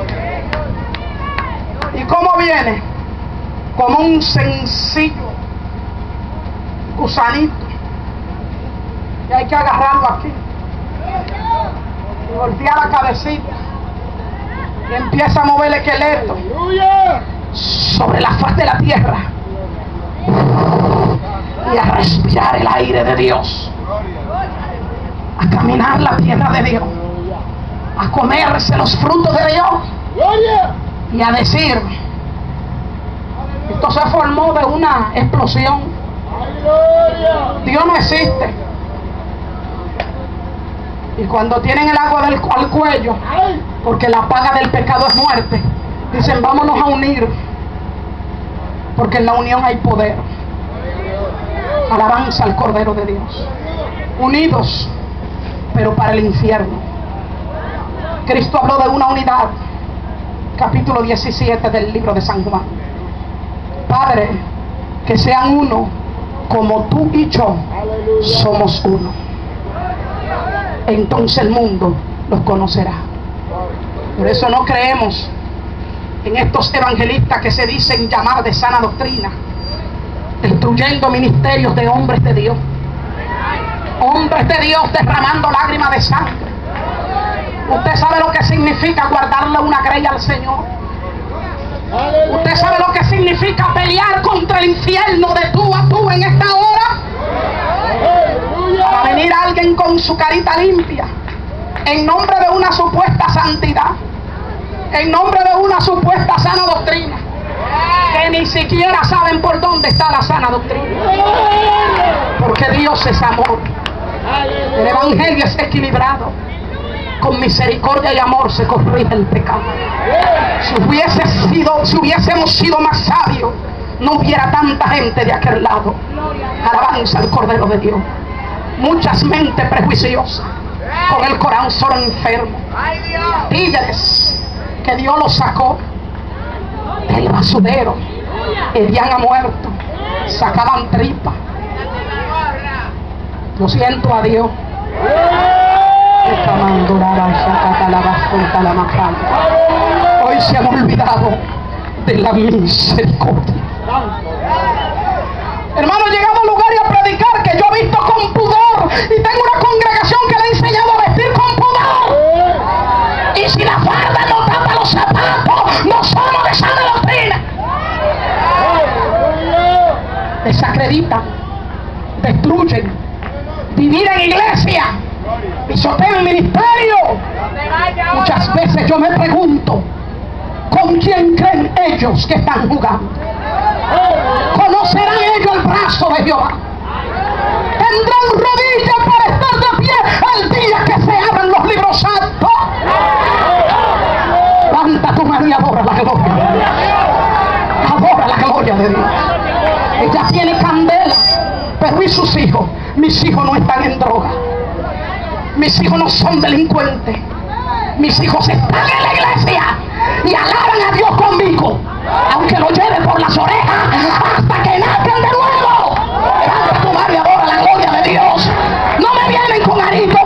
¿Y cómo viene? Como un sencillo gusanito, y hay que agarrarlo aquí y voltear la cabecita y empieza a mover el esqueleto sobre la faz de la tierra y a respirar el aire de Dios, a caminar la tierra de Dios, a comerse los frutos de Dios y a decir: esto se formó de una explosión. Dios no existe. Y cuando tienen el agua del, al cuello, porque la paga del pecado es muerte, dicen: vámonos a unir, porque en la unión hay poder. Alabanza al Cordero de Dios. Unidos, pero para el infierno. Cristo habló de una unidad, capítulo diecisiete del libro de San Juan. Padre, que sean uno como tú y yo somos uno. Entonces el mundo los conocerá. Por eso no creemos en estos evangelistas que se dicen llamar de sana doctrina, destruyendo ministerios de hombres de Dios, hombres de Dios derramando lágrimas de sangre. Usted sabe lo que significa guardarle una querella al Señor. Usted sabe lo que significa pelear contra el infierno de tú a tú en esta hora. Para venir alguien con su carita limpia, en nombre de una supuesta santidad, en nombre de una supuesta sana doctrina, que ni siquiera saben por dónde está la sana doctrina. Porque Dios es amor. El evangelio es equilibrado. Con misericordia y amor se corrige el pecado. Si hubiese sido, si hubiésemos sido más sabios, no hubiera tanta gente de aquel lado. Alabanza al Cordero de Dios. Muchas mentes prejuiciosas, con el corazón enfermo. Tigres que Dios los sacó del basurero, herían a muerto, sacaban tripa. Yo siento a Dios. Hoy se han olvidado de la misericordia. Hermano, llegamos a un lugar y a predicar que yo he visto con pudor, y tengo una congregación que le ha enseñado a vestir con pudor. Y si la farda no tapa los zapatos, no somos de sana doctrina. Desacreditan, destruyen, vivir en iglesia, pisotean ministerio. Muchas veces yo me pregunto, ¿con quién creen ellos que están jugando? ¿Conocerán ellos el brazo de Jehová? ¿Tendrán rodillas para estar de pie el día que se abran los libros santos? Levanta tu mano y adora la gloria. Adora la gloria de Dios. Ella tiene candela, pero ¿y sus hijos? Mis hijos no están en droga. Mis hijos no son delincuentes. Mis hijos están en la iglesia y alaban a Dios conmigo, aunque lo lleve por las orejas hasta que nazcan de nuevo. Levanta tu mano y adora la gloria de Dios. No me vienen con aritos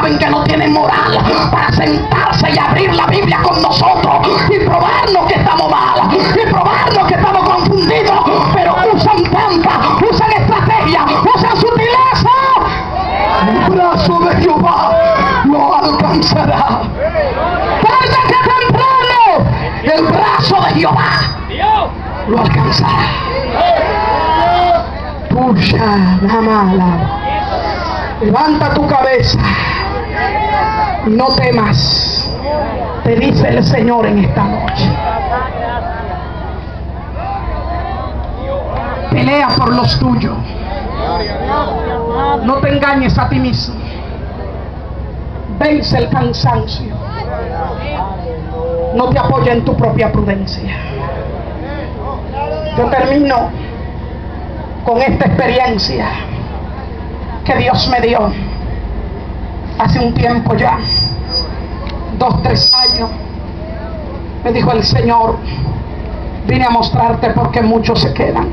saben que no tienen moral para sentarse y abrir la Biblia con nosotros y probarnos que estamos mal y probarnos que estamos confundidos, pero usan trampa, usan estrategia, usan sutileza. El brazo de Jehová lo alcanzará. Tarde que temprano, el brazo de Jehová lo alcanzará. Pucha, la mala. Levanta tu cabeza y no temas, te dice el Señor en esta noche. Pelea por los tuyos. No te engañes a ti mismo. Vence el cansancio. No te apoya en tu propia prudencia. Yo termino con esta experiencia que Dios me dio hace un tiempo ya, dos, tres años. Me dijo el Señor: vine a mostrarte porque muchos se quedan.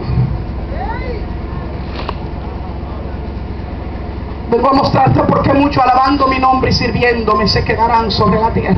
Vengo a mostrarte porque muchos, alabando mi nombre y sirviéndome, se quedarán sobre la tierra.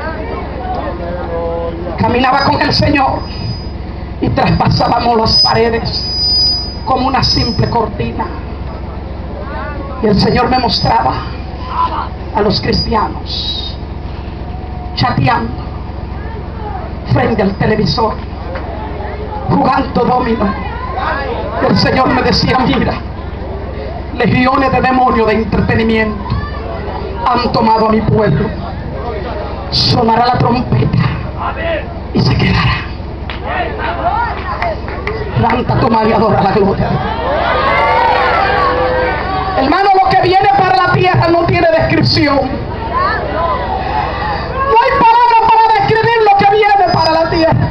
Caminaba con el Señor y traspasábamos las paredes como una simple cortina. Y el Señor me mostraba a los cristianos chateando frente al televisor, jugando dominó. Y el Señor me decía: mira, legiones de demonios de entretenimiento han tomado a mi pueblo. Sonará la trompeta y se quedará. Levanta tu mano y adora la gloria. Hermano, lo que viene para la tierra no tiene descripción. No hay palabra para describir lo que viene para la tierra.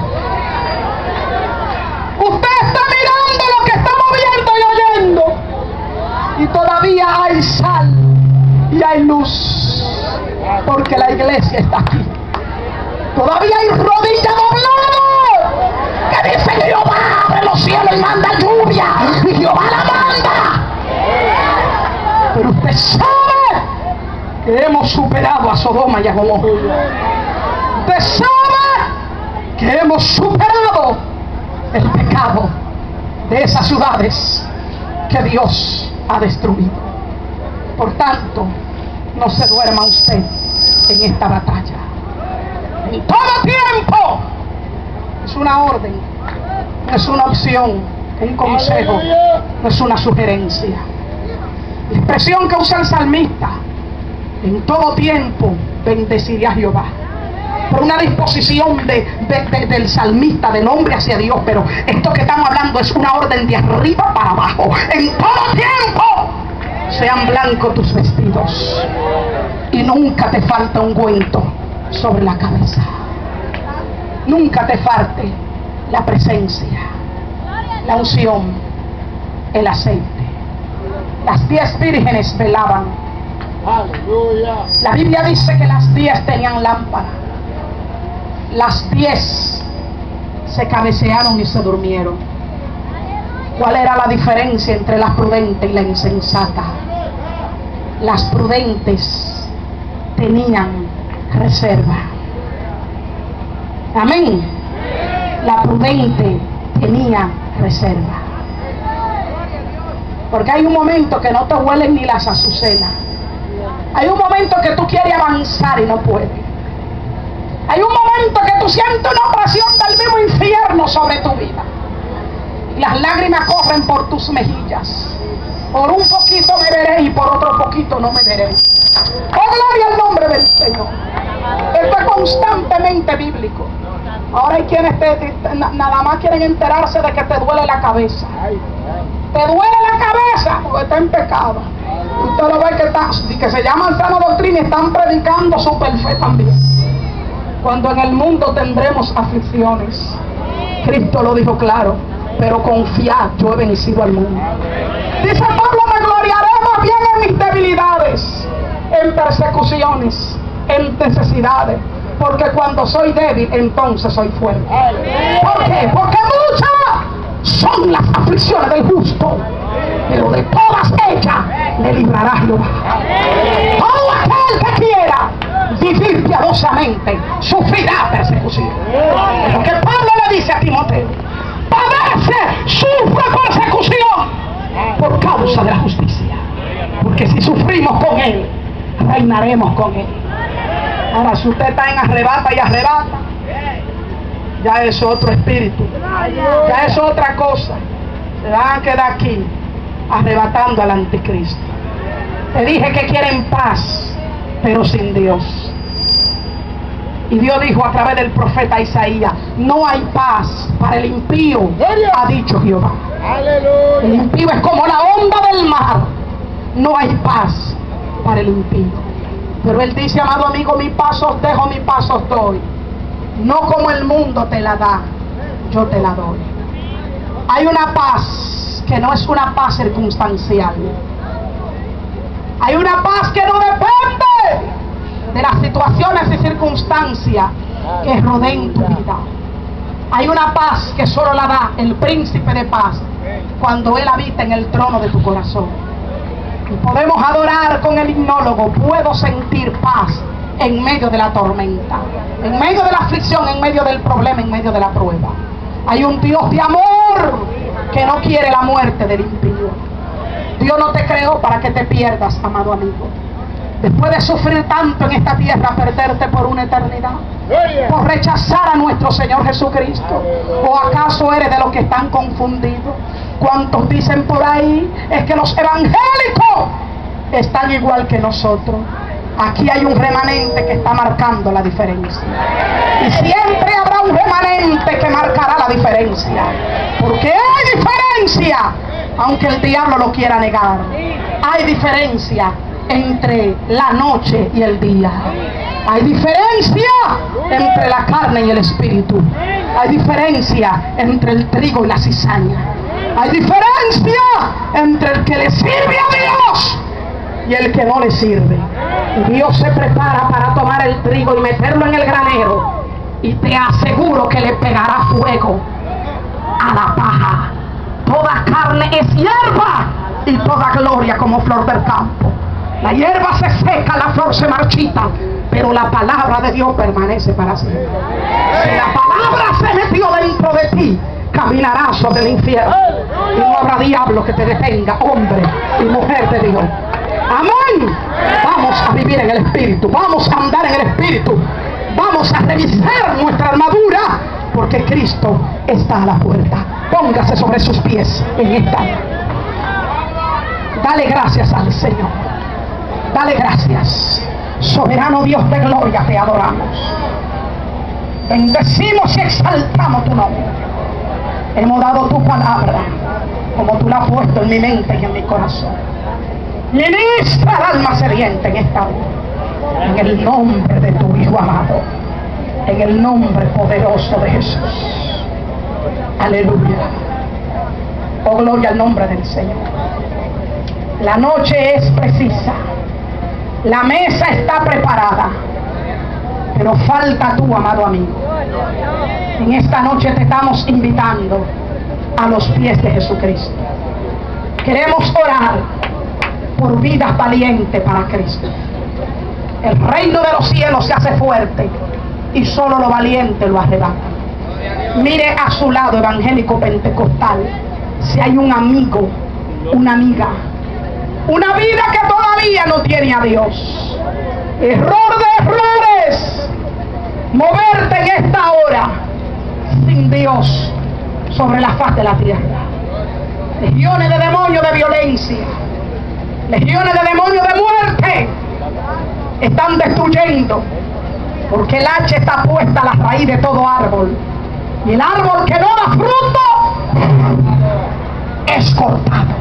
Usted está mirando lo que estamos viendo y oyendo, y todavía hay sal y hay luz, porque la iglesia está aquí. Todavía hay rodillas dobladas que dicen: Jehová abre los cielos y manda lluvia, y Jehová la manda. Pero usted sabe que hemos superado a Sodoma y a Gomorra. Usted sabe que hemos superado el pecado de esas ciudades que Dios ha destruido. Por tanto, no se duerma usted en esta batalla. En todo tiempo es una orden, no es una opción, un consejo, no es una sugerencia. La expresión que usa el salmista: en todo tiempo bendeciré a Jehová. Por una disposición de, de, de, del salmista, del hombre hacia Dios. Pero esto que estamos hablando es una orden de arriba para abajo. En todo tiempo sean blancos tus vestidos y nunca te falta ungüento sobre la cabeza. Nunca te falte la presencia, la unción, el aceite. Las diez vírgenes velaban. La Biblia dice que las diez tenían lámpara. Las diez se cabecearon y se durmieron. ¿Cuál era la diferencia entre la prudente y la insensata? Las prudentes tenían reserva. Amén. La prudente tenía reserva. Porque hay un momento que no te huelen ni las azucenas. Hay un momento que tú quieres avanzar y no puedes. Hay un momento que tú sientes una presión del mismo infierno sobre tu vida. Y las lágrimas corren por tus mejillas. Por un poquito me veré y por otro poquito no me veré. ¡Oh, gloria al nombre del Señor! Esto es constantemente bíblico. Ahora hay quienes te, te, nada más quieren enterarse de que te duele la cabeza. Te duele la cabeza porque está en pecado. Usted lo ve que, está, que se llaman sana doctrina y están predicando super fe también. Cuando en el mundo tendremos aflicciones. Cristo lo dijo claro: pero confiad, yo he vencido al mundo. Dice Pablo: me gloriaré más bien en mis debilidades, en persecuciones, en necesidades, porque cuando soy débil, entonces soy fuerte. ¿Por qué? Porque muchas son las aflicciones del justo, pero de todas ellas le librará Jehová. el que quiera vivir piadosamente sufrirá persecución. Es lo que Pablo le dice a Timoteo. Padece, sufre persecución por causa de la justicia. Porque si sufrimos con Él, reinaremos con Él. Ahora, si usted está en arrebata y arrebata, ya es otro espíritu, ya es otra cosa. Se van a quedar aquí arrebatando al anticristo. Te dije que quieren paz, pero sin Dios. Y Dios dijo a través del profeta Isaías: no hay paz para el impío, ha dicho Jehová. El impío es como la onda del mar. No hay paz para el impío. Pero Él dice: amado amigo, mi paz os dejo, mi paz os doy. No como el mundo te la da, yo te la doy. Hay una paz que no es una paz circunstancial. Hay una paz que no depende de las situaciones y circunstancias que rodeen tu vida. Hay una paz que solo la da el príncipe de paz cuando Él habita en el trono de tu corazón. Y podemos adorar con el himnólogo: puedo sentir paz en medio de la tormenta, en medio de la aflicción, en medio del problema, en medio de la prueba. Hay un Dios de amor que no quiere la muerte del impío. Dios no te creó para que te pierdas, amado amigo. Después de sufrir tanto en esta tierra, perderte por una eternidad, por rechazar a nuestro Señor Jesucristo. ¿O acaso eres de los que están confundidos? ¿Cuántos dicen por ahí es que los evangélicos están igual que nosotros? Aquí hay un remanente que está marcando la diferencia. Y siempre habrá un remanente que marcará la diferencia. Porque hay diferencia, aunque el diablo lo quiera negar. Hay diferencia entre la noche y el día. Hay diferencia entre la carne y el espíritu. Hay diferencia entre el trigo y la cizaña. Hay diferencia entre el que le sirve a Dios y el que no le sirve. Y Dios se prepara para tomar el trigo y meterlo en el granero, y te aseguro que le pegará fuego a la paja. Toda carne es hierba y toda gloria como flor del campo. La hierba se seca, la flor se marchita, pero la palabra de Dios permanece para siempre. Si la palabra se metió dentro de ti, caminarás sobre el infierno y no habrá diablo que te detenga, hombre y mujer de Dios. Amén. Vamos a vivir en el Espíritu, vamos a andar en el Espíritu, vamos a revisar nuestra armadura, porque Cristo está a la puerta. Póngase sobre sus pies en esta. Dale gracias al Señor. Dale gracias. Soberano Dios de gloria, te adoramos. Bendecimos y exaltamos tu nombre. Hemos dado tu palabra como tú la has puesto en mi mente y en mi corazón. Ministra al alma sedienta en esta hora, en el nombre de tu Hijo amado, en el nombre poderoso de Jesús. Aleluya. Oh, gloria al nombre del Señor. La noche es precisa, la mesa está preparada, pero falta tú, amado amigo. En esta noche te estamos invitando a los pies de Jesucristo. Queremos orar por vidas valientes para Cristo. El reino de los cielos se hace fuerte y solo lo valiente lo arrebata. Mire a su lado, evangélico pentecostal, si hay un amigo, una amiga, una vida que todavía no tiene a Dios. Error de errores, moverte en esta hora sin Dios sobre la faz de la tierra. Legiones de demonios de violencia, legiones de demonios de muerte están destruyendo, porque el hacha está puesta a la raíz de todo árbol, y el árbol que no da fruto es cortado.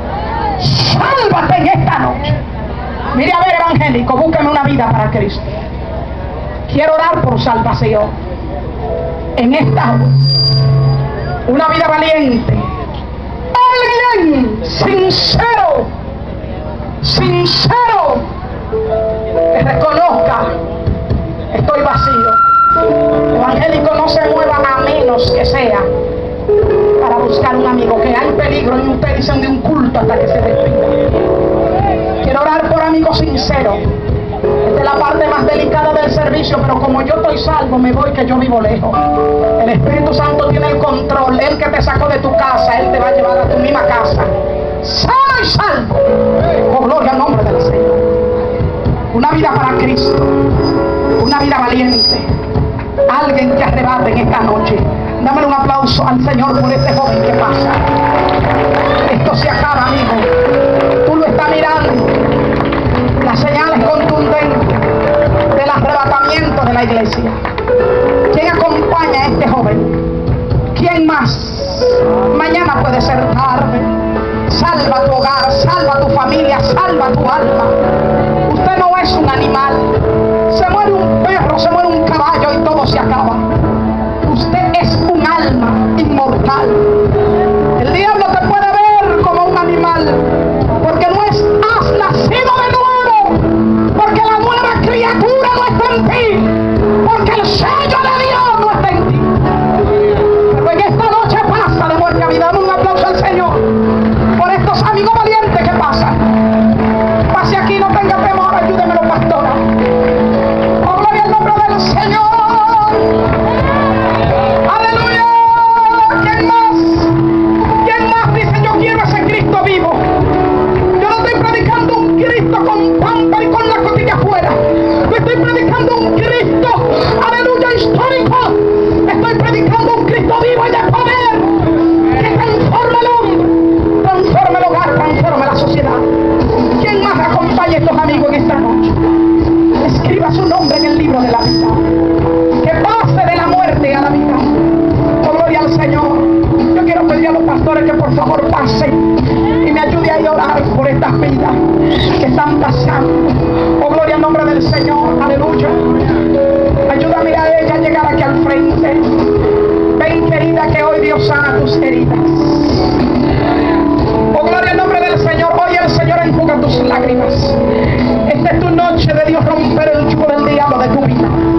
Sálvate en esta noche. Mire, a ver, evangélico, búsqueme una vida para Cristo. Quiero orar por salvación en esta hora. Una vida valiente, alguien sincero, sincero, que reconozca: estoy vacío. Evangélico, no se mueva a menos que sea para buscar un amigo, que hay peligro en usted, dicen, de un culto hasta que se despida. Quiero orar por amigos sinceros Esta es la parte más delicada del servicio, pero como yo estoy salvo, me voy que yo vivo lejos. El Espíritu Santo tiene el control. Él que te sacó de tu casa, Él te va a llevar a tu misma casa. Sano y salvo. Oh, gloria al nombre del Señor. Una vida para Cristo. Una vida valiente. Alguien que arrebate en esta noche. Dame un aplauso al Señor por este joven que pasa. Esto se acaba, amigo. Tú lo estás mirando. Las señales contundentes del arrebatamiento de la iglesia. ¿Quién acompaña a este joven? ¿Quién más? Mañana puede ser tarde. Salva tu hogar, salva tu familia, salva tu alma. Usted no es un animal. Se muere un perro, se muere un caballo y todo se acaba. Usted es un alma inmortal. El diablo te puede ver como un animal, porque no es, has nacido de nuevo, porque la nueva criatura no está en ti, porque el sello de Dios no está en ti. Pero en esta noche pasa de muerte a vida. Dame un aplauso al Señor por estos amigos valientes que pasan. Pase aquí, no tenga temor, ayúdemelo, pastora. Oh, gloria al nombre del Señor. Aleluya. ¿Quién más? ¿Quién más dice yo quiero ese Cristo vivo? Yo no estoy predicando un Cristo con pampa y con la cotilla afuera. Yo estoy predicando un Cristo, aleluya, histórico. Estoy predicando un Cristo vivo y de poder que transforme el hombre, transforme el hogar, transforme la sociedad. ¿Quién más acompaña a estos amigos en esta noche? Escriba su nombre en el libro de la vida. Que pase de la muerte a la vida. Oh, gloria al Señor. Yo quiero pedir a los pastores que por favor pasen y me ayude a orar por estas vidas que están pasando. Oh, gloria al nombre del Señor. Aleluya. Ayúdame a ella a llegar aquí al frente. Ven, querida, que hoy Dios sana tus heridas. Oh, gloria al nombre del Señor. Hoy el Señor enjuga tus lágrimas. Esta es tu noche de Dios romper el yugo del diablo de tu vida.